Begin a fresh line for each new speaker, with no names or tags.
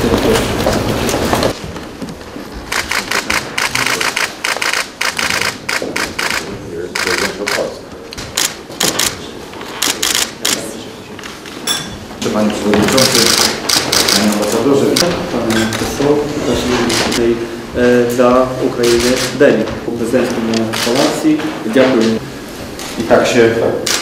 Panie Przewodniczący, Panie Ambasadorze,
Panie Profesor, właśnie tutaj dla Ukrainy Deni, po prezydentu Polacji. Дякую.
I tak się